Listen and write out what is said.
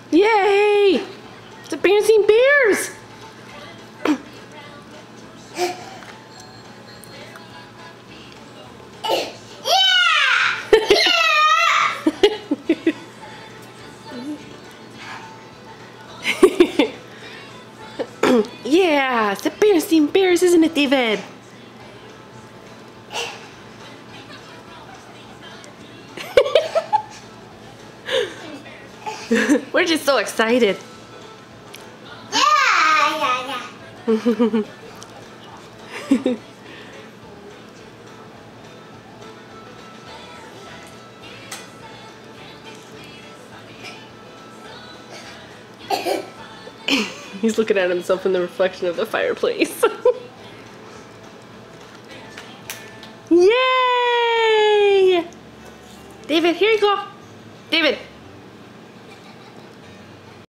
Yay! The Berenstein Bears! Yeah, it's the Berenstein Bears, isn't it, David? We're just so excited. Yeah. He's looking at himself in the reflection of the fireplace. Yay! David, here you go. David.